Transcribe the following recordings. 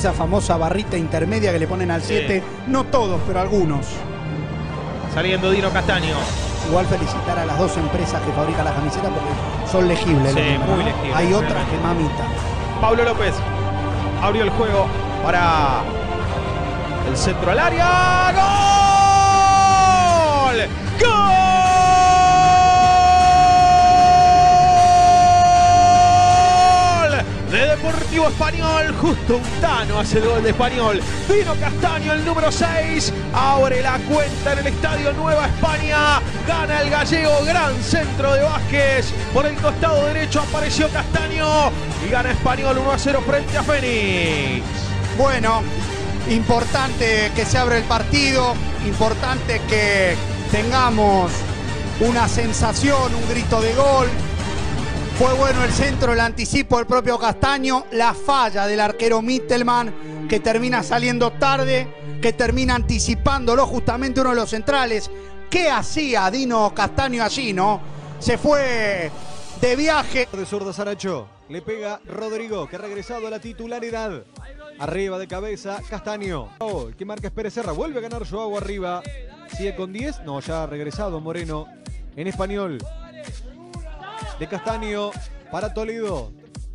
esa famosa barrita intermedia que le ponen al 7. No todos, pero algunos. Saliendo Dino Castaño. Igual felicitar a las dos empresas que fabrican las camisetas porque son legibles. Sí, los números, muy ¿no? legibles. Hay otras que mamita. Pablo López abrió el juego para el centro al área. ¡Gol! ¡Gol! De Deportivo Español. Justo un Tano hace el gol de Español. Dino Castaño, el número 6, abre la cuenta en el Estadio Nueva España. Gana el gallego, gran centro de Vázquez. Por el costado derecho apareció Castaño y gana Español 1-0 frente a Fénix. Bueno, importante que se abra el partido, importante que tengamos una sensación, un grito de gol. Fue bueno el centro, el anticipo del propio Castaño, la falla del arquero Mittelman, que termina saliendo tarde, que termina anticipándolo justamente uno de los centrales. ¿Qué hacía Dino Castaño allí, no? Se fue de viaje. De zurda Saracho, le pega Rodrigo, que ha regresado a la titularidad. Arriba de cabeza, Castaño. El que marca es Pérez Serra, vuelve a ganar Joao arriba. Sigue con 10, no, ya ha regresado Moreno en Español. De Castaño para Toledo.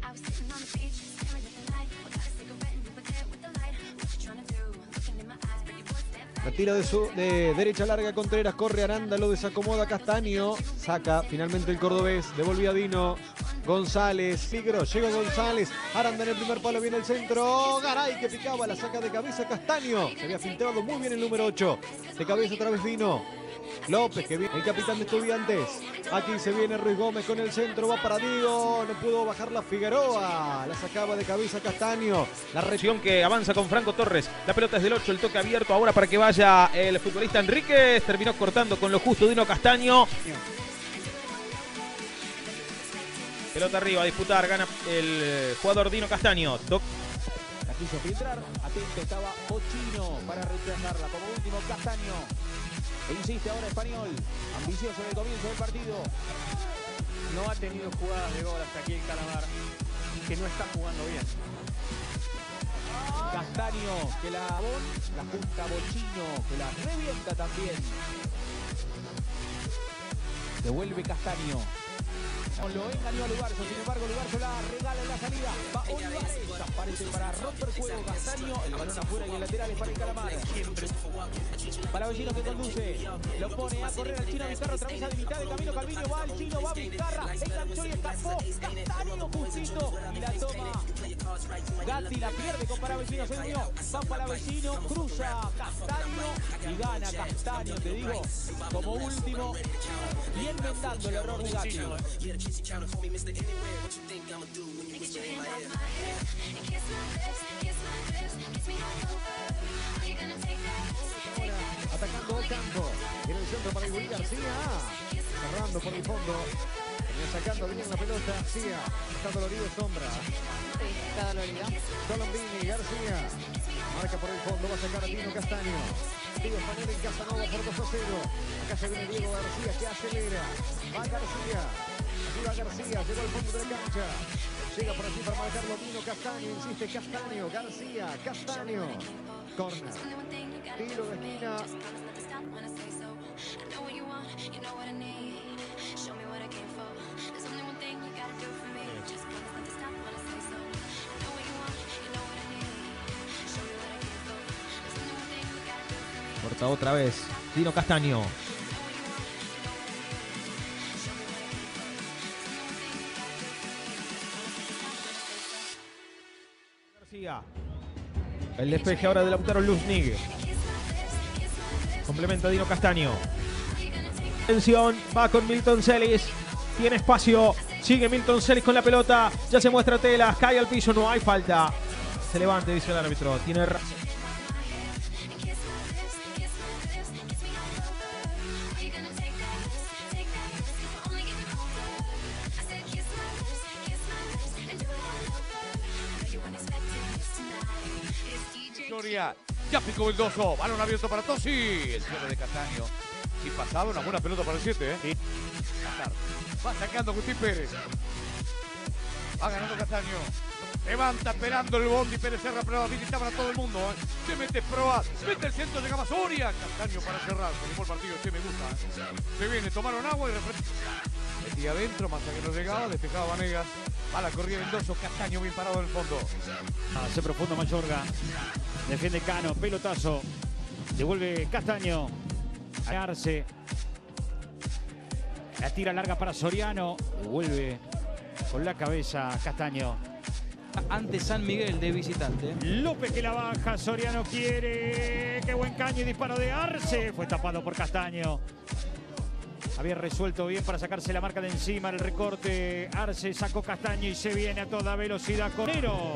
Retira de derecha larga Contreras, corre Aranda, lo desacomoda Castaño. Saca finalmente el cordobés, devolvía Dino. González, Figro, llega González. Aranda en el primer palo, viene el centro. Garay que picaba, la saca de cabeza Castaño. Se había filtrado muy bien el número 8. De cabeza otra vez Dino. López, que viene el capitán de Estudiantes. Aquí se viene Ruiz Gómez con el centro, va para Diego, no pudo bajar la Figueroa, la sacaba de cabeza Castaño. La reacción que avanza con Franco Torres, la pelota es del 8, el toque abierto ahora para que vaya el futbolista Enríquez, terminó cortando con lo justo Dino Castaño. Pelota arriba a disputar, gana el jugador Dino Castaño. La quiso filtrar, atento estaba Ochino para rechazarla, como último Castaño. E insiste ahora Español, ambicioso en el comienzo del partido. No ha tenido jugadas de gol hasta aquí el Calamar, que no está jugando bien. Castaño, que la junta Bochino, que la revienta también. Devuelve Castaño. Lo engañó a Lugarzo, sin embargo Lugarzo la regala en la salida. Va Olivares, aparece para romper juego Castaño, el balón afuera y el lateral es para el Calamar. Para Bellino que conduce, lo pone a correr al Chino Vizcarra, otra vez a mitad de camino Calviño, va el Chino, va Vizcarra, enganchó y escapó, Castaño justito, y la toma Gatti, la pierde con Palavecino, se unió, va Palavecino, cruza Castaño y gana Castaño, te digo, como último, y enmendando el error de Gatti. Atacando Ocampo, en el centro para Igurí García, cerrando por el fondo, sacando bien la pelota, García, está dolorido Sombra. Está dolorido. Colombini, García, marca por el fondo, va a sacar a Dino Castaño. Diego Español en Casanova por 2-0. Acá se viene Diego García que acelera. Va García. Arriba García, llegó al fondo de la cancha. Llega por aquí para marcarlo Dino Castaño. Insiste Castaño, García, Castaño. Corner. Tiro de esquina. Corta otra vez Dino Castaño. García. El despeje ahora de Lautaro Luznig. Complementa Dino Castaño. Atención, va con Milton Celis. Tiene espacio. Sigue Milton Celis con la pelota. Ya se muestra Telas. Cae al piso. No hay falta. Se levanta, dice el árbitro. Tiene razón. Ya picó el doso, balón abierto para Tosi. El cierre de Castaño. Si pasaba, una buena pelota para el 7, ¿eh? Va sacando Agustín Pérez. Va ganando Castaño. No Levanta esperando el bondi, Pérez Serra, pero habilitaba a todo el mundo. Se mete proa, mete el centro, llegaba Soria. Castaño para cerrar, como el partido, me gusta. Se viene, tomaron agua y metía adentro, Massa que no llegaba, despejaba Vanegas. Va la corrida Mendoza, Castaño bien parado en el fondo. Hace profundo Mayorga. Defiende Cano, pelotazo. Devuelve Castaño. Arce. La tira larga para Soriano. Devuelve con la cabeza Castaño. Ante San Miguel de visitante. López que la baja, Soriano quiere. Qué buen caño y disparo de Arce. Fue tapado por Castaño. Había resuelto bien para sacarse la marca de encima. El recorte. Arce sacó Castaño y se viene a toda velocidad. Conero.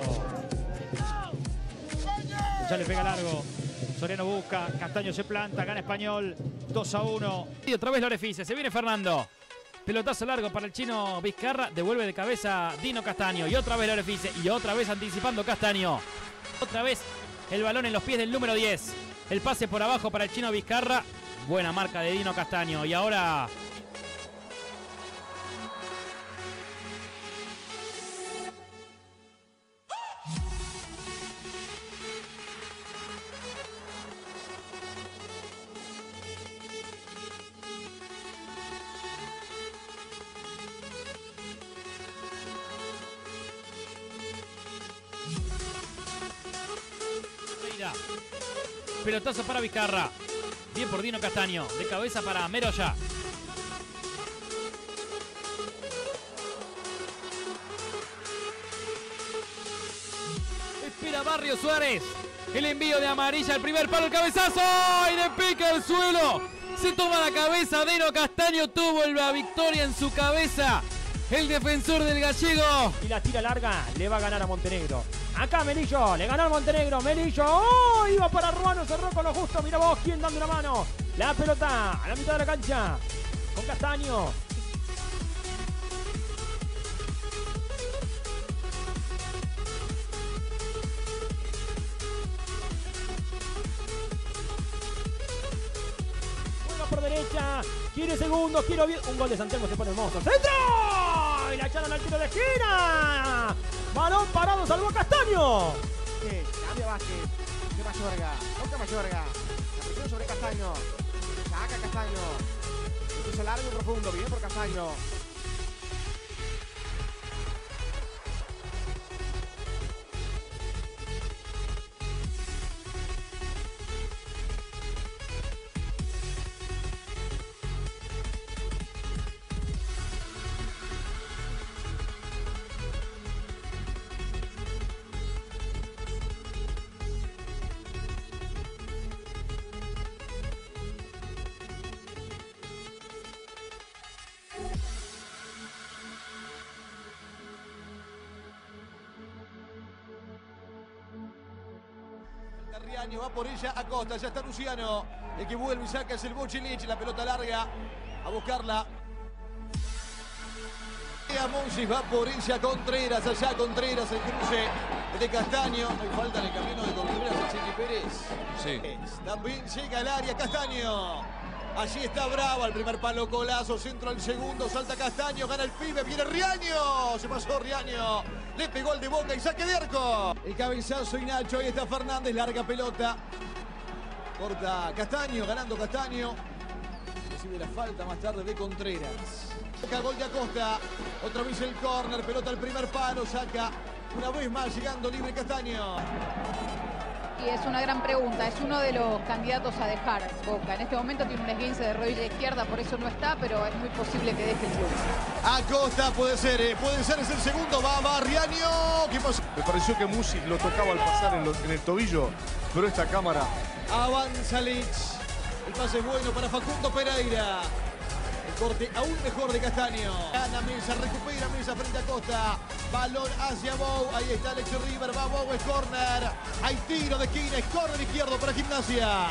Ya le pega largo. Soriano busca. Castaño se planta. Gana Español. 2-1. Y otra vez Lorefice. Se viene Fernando. Pelotazo largo para el chino Vizcarra. Devuelve de cabeza Dino Castaño. Y otra vez Lorefice. Y otra vez anticipando Castaño. Otra vez el balón en los pies del número 10. El pase por abajo para el chino Vizcarra. Buena marca de Dino Castaño. Y ahora... pelotazo para Vizcarra. Bien por Dino Castaño. De cabeza para Meroya. Espera Barrio Suárez. El envío de amarilla. El primer palo, el cabezazo. Y de pica el suelo. Se toma la cabeza. Dino Castaño tuvo la victoria en su cabeza. El defensor del gallego. Y la tira larga. Le va a ganar a Montenegro. Acá Melillo, le ganó al Montenegro, Melillo, ¡oh! Iba para Ruano, cerró con lo justo, mira vos, quién dando una mano. La pelota a la mitad de la cancha, con Castaño. Juega por derecha, quiere segundo, quiere un gol de Santiago, se pone hermoso. ¡Centro! Y la echaron al tiro de esquina. Balón parado, salvó a Castaño. Cambia Vázquez. De Mayorga. Toca Mayorga. La presión sobre Castaño. Saca Castaño. El piso largo y profundo. Bien por Castaño. Riaño va por ella, Acosta, ya está Luciano. El que vuelve y saca es el Bochilich, la pelota larga a buscarla. Monsis va por ella, Contreras, allá Contreras, el cruce de Castaño. No hay falta en el camino de Contreras, el Chiqui Pérez. Sí. También llega al área Castaño. Allí está Brava, el primer palo, golazo, centro al segundo, salta Castaño, gana el pibe, viene Riaño. Se pasó Riaño, le pegó el de Boca y saque de arco. El cabezazo y Nacho, ahí está Fernández, larga pelota. Corta Castaño, ganando Castaño. Recibe la falta más tarde de Contreras. Saca gol de Acosta, otra vez el córner, pelota al primer palo, saca una vez más llegando libre Castaño. Y es una gran pregunta, es uno de los candidatos a dejar Boca. En este momento tiene un esguince de rodilla izquierda, por eso no está, pero es muy posible que deje el club. Acosta puede ser, es el segundo, va Riaño. ¿Qué pasó? Me pareció que Musi lo tocaba al pasar en el tobillo, pero esta cámara... Avanza Lich, el pase es bueno para Facundo Pereira. El corte aún mejor de Castaño. Gana Mesa, recupera Mesa frente a Costa. Balón hacia Bou. Ahí está Alex River. Va Bou, es córner. Hay tiro de esquina, es córner izquierdo para Gimnasia.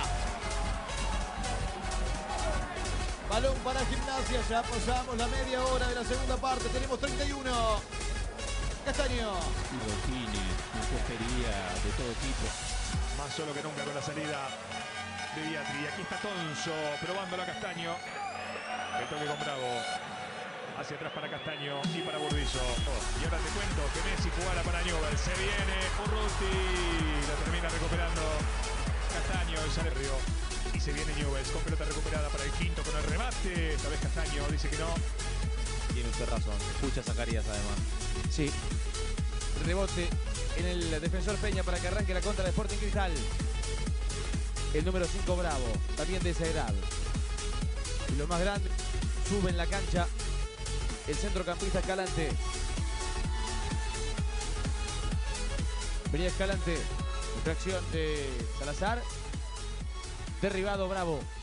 Balón para Gimnasia. Ya pasamos la media hora de la segunda parte. Tenemos 31. Castaño. Tirotini, costería de todo tipo. Más solo que nunca con la salida de Biatri. Aquí está Tonso probándolo a Castaño. El toque con Bravo. Hacia atrás para Castaño y para Burdizo. Y ahora te cuento que Messi jugala para Newell. Se viene Urruti. La termina recuperando Castaño. Y sale Río. Y se viene Newell con pelota recuperada para el quinto con el remate. Esta vez Castaño dice que no. Tiene usted razón. Escucha a Zacarías además. Sí. Rebote en el defensor Peña para que arranque la contra de Sporting Cristal. El número 5 Bravo. También de esa edad. Y lo más grande, sube en la cancha el centrocampista Escalante. Venía Escalante, infracción de Salazar. Derribado Bravo.